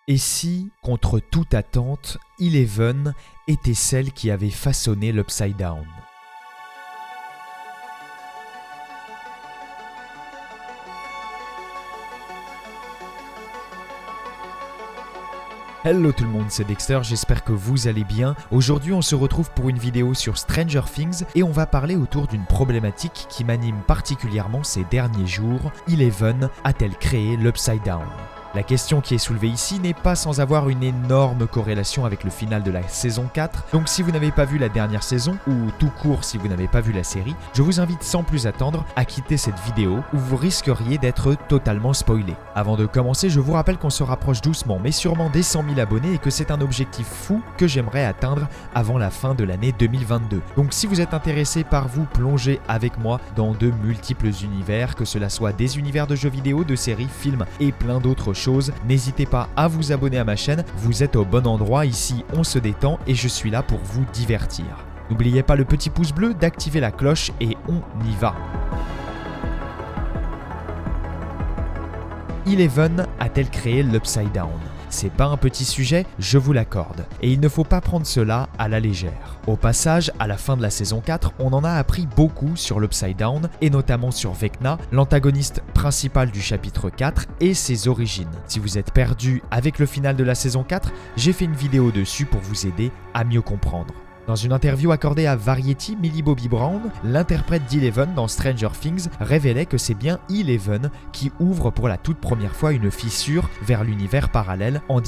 Et si, contre toute attente, Eleven était celle qui avait façonné l'Upside Down? Hello tout le monde, c'est Dexter, j'espère que vous allez bien. Aujourd'hui on se retrouve pour une vidéo sur Stranger Things et on va parler autour d'une problématique qui m'anime particulièrement ces derniers jours. Eleven a-t-elle créé l'Upside Down? La question qui est soulevée ici n'est pas sans avoir une énorme corrélation avec le final de la saison 4, donc si vous n'avez pas vu la dernière saison, ou tout court si vous n'avez pas vu la série, je vous invite sans plus attendre à quitter cette vidéo où vous risqueriez d'être totalement spoilé. Avant de commencer, je vous rappelle qu'on se rapproche doucement mais sûrement des 100 000 abonnés et que c'est un objectif fou que j'aimerais atteindre avant la fin de l'année 2022. Donc si vous êtes intéressé par vous plonger avec moi dans de multiples univers, que cela soit des univers de jeux vidéo, de séries, films et plein d'autres choses, n'hésitez pas à vous abonner à ma chaîne, vous êtes au bon endroit, ici on se détend et je suis là pour vous divertir. N'oubliez pas le petit pouce bleu, d'activer la cloche et on y va. Eleven a-t-elle créé l'Upside Down? C'est pas un petit sujet, je vous l'accorde, et il ne faut pas prendre cela à la légère. Au passage, à la fin de la saison 4, on en a appris beaucoup sur l'Upside Down, et notamment sur Vecna, l'antagoniste principal du chapitre 4 et ses origines. Si vous êtes perdu avec le final de la saison 4, j'ai fait une vidéo dessus pour vous aider à mieux comprendre. Dans une interview accordée à Variety, Millie Bobby Brown, l'interprète d'Eleven dans Stranger Things, révélait que c'est bien Eleven qui ouvre pour la toute première fois une fissure vers l'univers parallèle en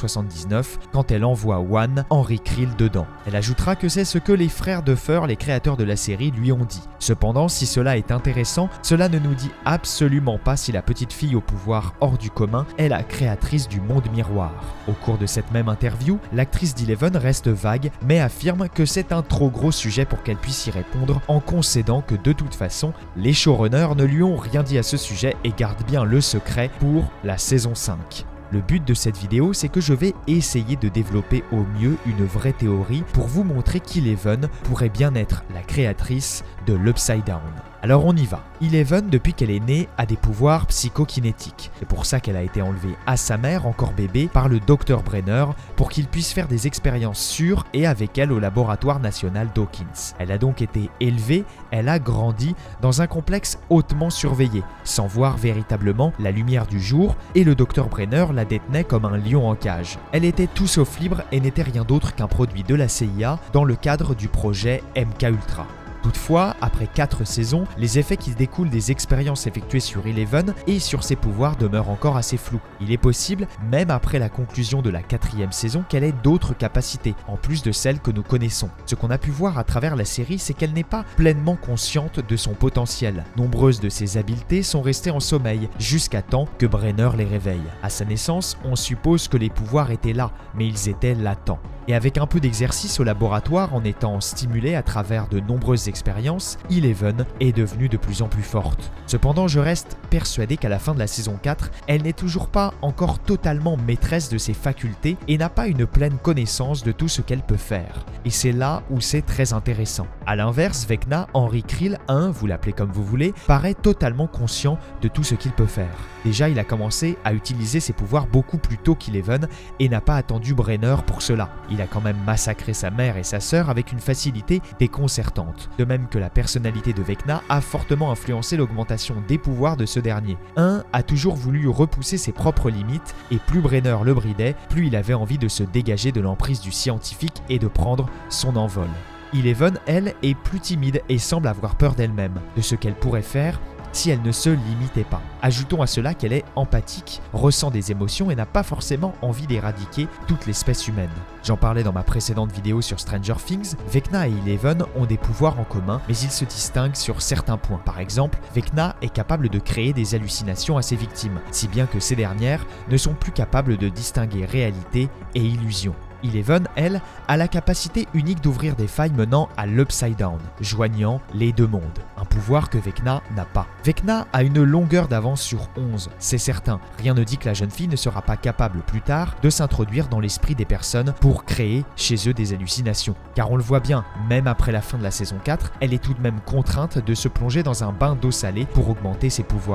1979 quand elle envoie One, Henry Creel, dedans. Elle ajoutera que c'est ce que les frères Duffer, les créateurs de la série, lui ont dit. Cependant, si cela est intéressant, cela ne nous dit absolument pas si la petite fille au pouvoir hors du commun est la créatrice du monde miroir. Au cours de cette même interview, l'actrice d'Eleven reste vague mais affirme que c'est un trop gros sujet pour qu'elle puisse y répondre en concédant que de toute façon, les showrunners ne lui ont rien dit à ce sujet et gardent bien le secret pour la saison 5. Le but de cette vidéo, c'est que je vais essayer de développer au mieux une vraie théorie pour vous montrer qu'Eleven pourrait bien être la créatrice de l'Upside Down. Alors on y va. Eleven, depuis qu'elle est née, a des pouvoirs psychokinétiques. C'est pour ça qu'elle a été enlevée à sa mère, encore bébé, par le Dr Brenner pour qu'il puisse faire des expériences sur et avec elle au laboratoire national Dawkins. Elle a donc été élevée, elle a grandi dans un complexe hautement surveillé, sans voir véritablement la lumière du jour, et le Dr Brenner la détenait comme un lion en cage. Elle était tout sauf libre et n'était rien d'autre qu'un produit de la CIA dans le cadre du projet MKUltra. Toutefois, après 4 saisons, les effets qui découlent des expériences effectuées sur Eleven et sur ses pouvoirs demeurent encore assez flous. Il est possible, même après la conclusion de la 4e saison, qu'elle ait d'autres capacités, en plus de celles que nous connaissons. Ce qu'on a pu voir à travers la série, c'est qu'elle n'est pas pleinement consciente de son potentiel. Nombreuses de ses habiletés sont restées en sommeil, jusqu'à temps que Brenner les réveille. À sa naissance, on suppose que les pouvoirs étaient là, mais ils étaient latents. Et avec un peu d'exercice au laboratoire, en étant stimulée à travers de nombreuses expériences, Eleven est devenue de plus en plus forte. Cependant, je reste persuadé qu'à la fin de la saison 4, elle n'est toujours pas encore totalement maîtresse de ses facultés et n'a pas une pleine connaissance de tout ce qu'elle peut faire. Et c'est là où c'est très intéressant. A l'inverse, Vecna, Henry Creel, vous l'appelez comme vous voulez, paraît totalement conscient de tout ce qu'il peut faire. Déjà, il a commencé à utiliser ses pouvoirs beaucoup plus tôt qu'Eleven et n'a pas attendu Brenner pour cela. Il a quand même massacré sa mère et sa sœur avec une facilité déconcertante. De même que la personnalité de Vecna a fortement influencé l'augmentation des pouvoirs de ce dernier. A toujours voulu repousser ses propres limites et plus Brenner le bridait, plus il avait envie de se dégager de l'emprise du scientifique et de prendre son envol. Eleven, elle, est plus timide et semble avoir peur d'elle-même, de ce qu'elle pourrait faire si elle ne se limitait pas. Ajoutons à cela qu'elle est empathique, ressent des émotions et n'a pas forcément envie d'éradiquer toute l'espèce humaine. J'en parlais dans ma précédente vidéo sur Stranger Things, Vecna et Eleven ont des pouvoirs en commun, mais ils se distinguent sur certains points. Par exemple, Vecna est capable de créer des hallucinations à ses victimes, si bien que ces dernières ne sont plus capables de distinguer réalité et illusion. Eleven, elle, a la capacité unique d'ouvrir des failles menant à l'Upside Down, joignant les deux mondes, un pouvoir que Vecna n'a pas. Vecna a une longueur d'avance sur 11, c'est certain. Rien ne dit que la jeune fille ne sera pas capable plus tard de s'introduire dans l'esprit des personnes pour créer chez eux des hallucinations. Car on le voit bien, même après la fin de la saison 4, elle est tout de même contrainte de se plonger dans un bain d'eau salée pour augmenter ses pouvoirs.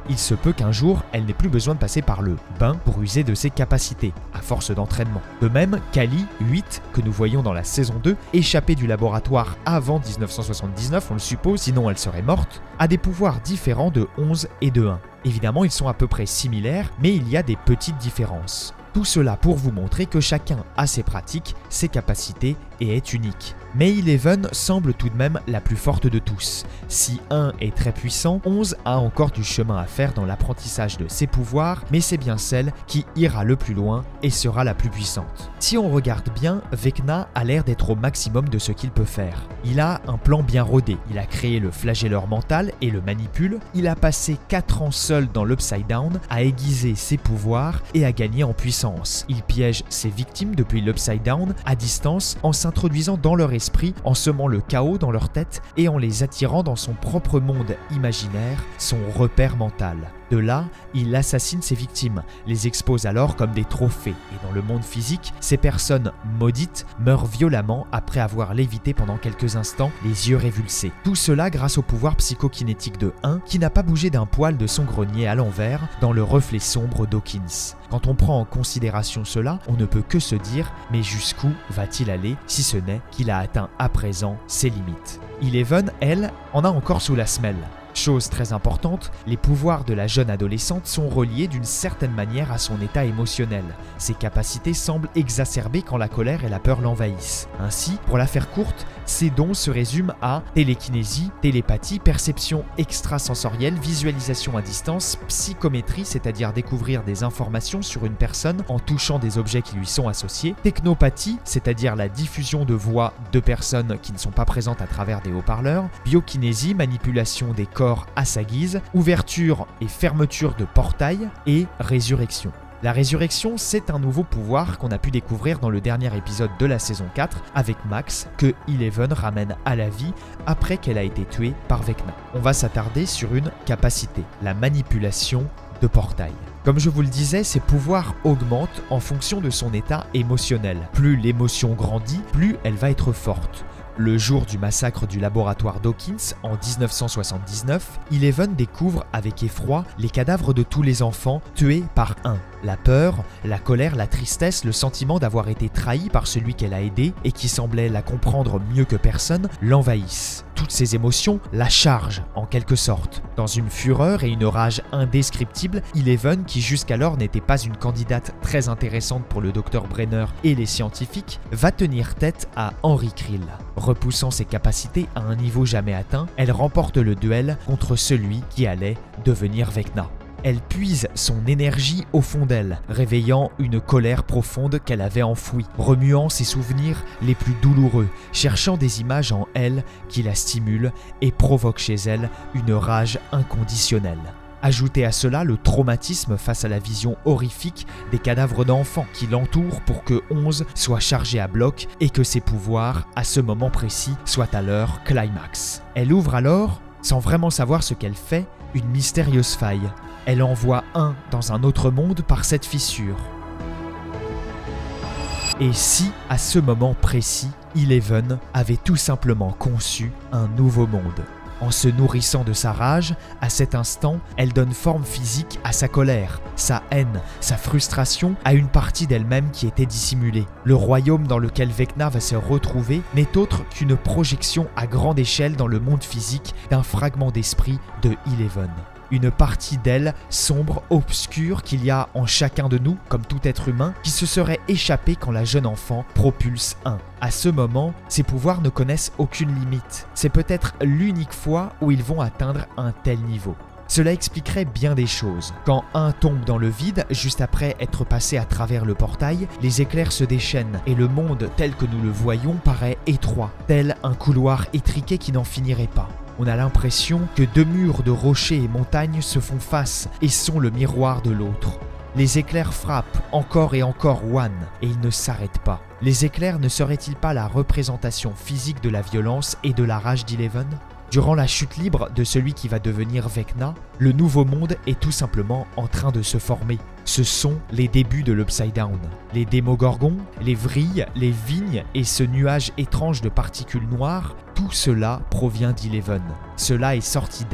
Il se peut qu'un jour, elle n'ait plus besoin de passer par le bain pour user de ses capacités, à force d'entraînement. De même, Kali, 8, que nous voyons dans la saison 2, échappée du laboratoire avant 1979, on le suppose, sinon elle serait morte, a des pouvoirs différents de 11 et de 1. Évidemment, ils sont à peu près similaires, mais il y a des petites différences. Tout cela pour vous montrer que chacun a ses pratiques, ses capacités et est unique. Mais Eleven semble tout de même la plus forte de tous. Si 1 est très puissant, 11 a encore du chemin à faire dans l'apprentissage de ses pouvoirs, mais c'est bien celle qui ira le plus loin et sera la plus puissante. Si on regarde bien, Vecna a l'air d'être au maximum de ce qu'il peut faire. Il a un plan bien rodé, il a créé le flagelleur mental et le manipule, il a passé 4 ans seul dans l'Upside Down à aiguiser ses pouvoirs et à gagner en puissance. Il piège ses victimes depuis l'Upside Down à distance en s'introduisant dans leur esprit, en semant le chaos dans leur tête et en les attirant dans son propre monde imaginaire, son repère mental. De là, il assassine ses victimes, les expose alors comme des trophées, et dans le monde physique, ces personnes maudites meurent violemment après avoir lévité pendant quelques instants, les yeux révulsés. Tout cela grâce au pouvoir psychokinétique de 1 qui n'a pas bougé d'un poil de son grenier à l'envers dans le reflet sombre d'Hawkins. Quand on prend en considération cela, on ne peut que se dire « mais jusqu'où va-t-il aller si ce n'est qu'il a atteint à présent ses limites ?» Eleven, elle, en a encore sous la semelle. Chose très importante, les pouvoirs de la jeune adolescente sont reliés d'une certaine manière à son état émotionnel. Ses capacités semblent exacerbées quand la colère et la peur l'envahissent. Ainsi, pour la faire courte, ses dons se résument à télékinésie, télépathie, perception extrasensorielle, visualisation à distance, psychométrie, c'est-à-dire découvrir des informations sur une personne en touchant des objets qui lui sont associés, technopathie, c'est-à-dire la diffusion de voix de personnes qui ne sont pas présentes à travers des haut-parleurs, biokinésie, manipulation des corps à sa guise, ouverture et fermeture de portails et résurrection. La résurrection, c'est un nouveau pouvoir qu'on a pu découvrir dans le dernier épisode de la saison 4 avec Max, que Eleven ramène à la vie après qu'elle a été tuée par Vecna. On va s'attarder sur une capacité, la manipulation de portail. Comme je vous le disais, ses pouvoirs augmentent en fonction de son état émotionnel. Plus l'émotion grandit, plus elle va être forte. Le jour du massacre du laboratoire Dawkins en 1979, Eleven découvre avec effroi les cadavres de tous les enfants tués par 1. La peur, la colère, la tristesse, le sentiment d'avoir été trahi par celui qu'elle a aidé et qui semblait la comprendre mieux que personne l'envahissent. Toutes ces émotions la chargent en quelque sorte. Dans une fureur et une rage indescriptibles, Eleven, qui jusqu'alors n'était pas une candidate très intéressante pour le Dr Brenner et les scientifiques, va tenir tête à Henry Krill. Repoussant ses capacités à un niveau jamais atteint, elle remporte le duel contre celui qui allait devenir Vecna. Elle puise son énergie au fond d'elle, réveillant une colère profonde qu'elle avait enfouie, remuant ses souvenirs les plus douloureux, cherchant des images en elle qui la stimulent et provoquent chez elle une rage inconditionnelle. Ajoutez à cela le traumatisme face à la vision horrifique des cadavres d'enfants qui l'entourent pour que 11 soit chargé à bloc et que ses pouvoirs, à ce moment précis, soient à leur climax. Elle ouvre alors, sans vraiment savoir ce qu'elle fait, une mystérieuse faille. Elle envoie 1 dans un autre monde par cette fissure. Et si, à ce moment précis, Eleven avait tout simplement conçu un nouveau monde ? En se nourrissant de sa rage, à cet instant, elle donne forme physique à sa colère, sa haine, sa frustration à une partie d'elle-même qui était dissimulée. Le royaume dans lequel Vecna va se retrouver n'est autre qu'une projection à grande échelle dans le monde physique d'un fragment d'esprit de Eleven. Une partie d'elle, sombre, obscure, qu'il y a en chacun de nous, comme tout être humain, qui se serait échappé quand la jeune enfant propulse 1. À ce moment, ses pouvoirs ne connaissent aucune limite. C'est peut-être l'unique fois où ils vont atteindre un tel niveau. Cela expliquerait bien des choses. Quand 1 tombe dans le vide, juste après être passé à travers le portail, les éclairs se déchaînent et le monde tel que nous le voyons paraît étroit, tel un couloir étriqué qui n'en finirait pas. On a l'impression que 2 murs de rochers et montagnes se font face et sont le miroir de l'autre. Les éclairs frappent encore et encore One et ils ne s'arrêtent pas. Les éclairs ne seraient-ils pas la représentation physique de la violence et de la rage d'Eleven ? Durant la chute libre de celui qui va devenir Vecna, le nouveau monde est tout simplement en train de se former. Ce sont les débuts de l'Upside Down. Les démogorgons, les vrilles, les vignes et ce nuage étrange de particules noires, tout cela provient d'Eleven. Cela est sorti d'elle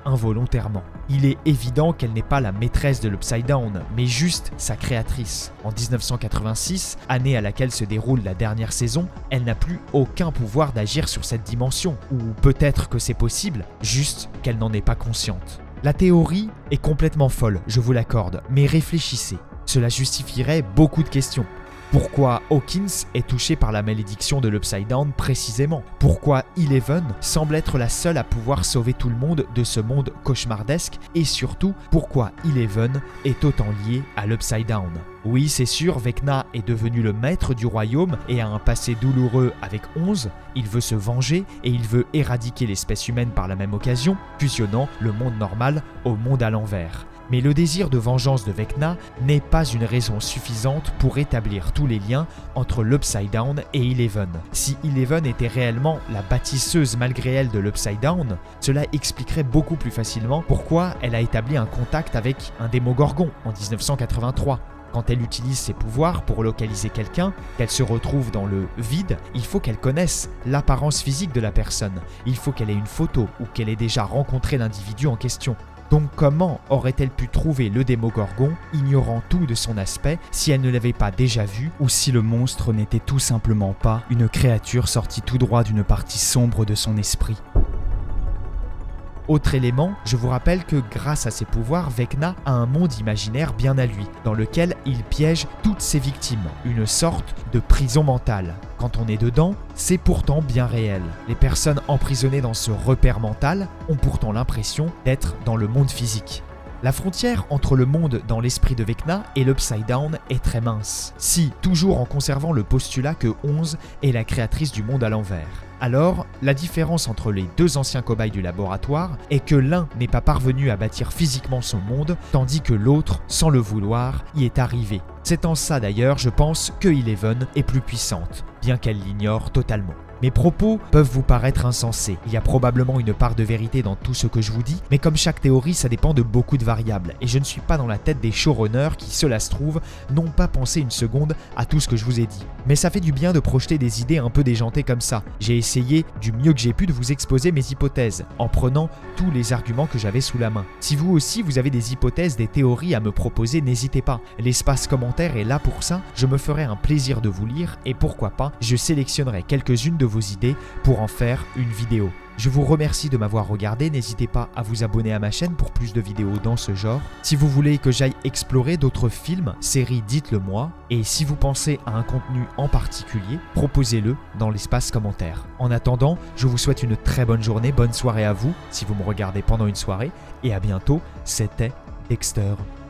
involontairement. Il est évident qu'elle n'est pas la maîtresse de l'Upside Down, mais juste sa créatrice. En 1986, année à laquelle se déroule la dernière saison, elle n'a plus aucun pouvoir d'agir sur cette dimension, ou peut-être que c'est possible, juste qu'elle n'en est pas consciente. La théorie est complètement folle, je vous l'accorde, mais réfléchissez. Cela justifierait beaucoup de questions. Pourquoi Hawkins est touché par la malédiction de l'Upside Down précisément? Pourquoi Eleven semble être la seule à pouvoir sauver tout le monde de ce monde cauchemardesque? Et surtout, pourquoi Eleven est autant liée à l'Upside Down? Oui, c'est sûr, Vecna est devenu le maître du royaume et a un passé douloureux avec 11. Il veut se venger et il veut éradiquer l'espèce humaine par la même occasion, fusionnant le monde normal au monde à l'envers. Mais le désir de vengeance de Vecna n'est pas une raison suffisante pour établir tous les liens entre l'Upside Down et Eleven. Si Eleven était réellement la bâtisseuse malgré elle de l'Upside Down, cela expliquerait beaucoup plus facilement pourquoi elle a établi un contact avec un Démogorgon en 1983. Quand elle utilise ses pouvoirs pour localiser quelqu'un, qu'elle se retrouve dans le vide, il faut qu'elle connaisse l'apparence physique de la personne. Il faut qu'elle ait une photo ou qu'elle ait déjà rencontré l'individu en question. Donc comment aurait-elle pu trouver le Démogorgon, ignorant tout de son aspect, si elle ne l'avait pas déjà vu, ou si le monstre n'était tout simplement pas une créature sortie tout droit d'une partie sombre de son esprit? Autre élément, je vous rappelle que grâce à ses pouvoirs, Vecna a un monde imaginaire bien à lui, dans lequel il piège toutes ses victimes, une sorte de prison mentale. Quand on est dedans, c'est pourtant bien réel. Les personnes emprisonnées dans ce repère mental ont pourtant l'impression d'être dans le monde physique. La frontière entre le monde dans l'esprit de Vecna et l'Upside Down est très mince, si toujours en conservant le postulat que 11 est la créatrice du monde à l'envers. Alors, la différence entre les deux anciens cobayes du laboratoire est que l'un n'est pas parvenu à bâtir physiquement son monde, tandis que l'autre, sans le vouloir, y est arrivé. C'est en ça d'ailleurs, je pense, que Eleven est plus puissante, bien qu'elle l'ignore totalement. Mes propos peuvent vous paraître insensés. Il y a probablement une part de vérité dans tout ce que je vous dis, mais comme chaque théorie, ça dépend de beaucoup de variables. Et je ne suis pas dans la tête des showrunners qui, cela se trouve, n'ont pas pensé une seconde à tout ce que je vous ai dit. Mais ça fait du bien de projeter des idées un peu déjantées comme ça. J'ai essayé du mieux que j'ai pu de vous exposer mes hypothèses, en prenant tous les arguments que j'avais sous la main. Si vous aussi vous avez des hypothèses, des théories à me proposer, n'hésitez pas. L'espace commentaire est là pour ça, je me ferai un plaisir de vous lire et pourquoi pas, je sélectionnerai quelques-unes de vos idées pour en faire une vidéo. Je vous remercie de m'avoir regardé, n'hésitez pas à vous abonner à ma chaîne pour plus de vidéos dans ce genre. Si vous voulez que j'aille explorer d'autres films, séries, dites-le moi. Et si vous pensez à un contenu en particulier, proposez-le dans l'espace commentaire. En attendant, je vous souhaite une très bonne journée, bonne soirée à vous si vous me regardez pendant une soirée. Et à bientôt, c'était Dexter.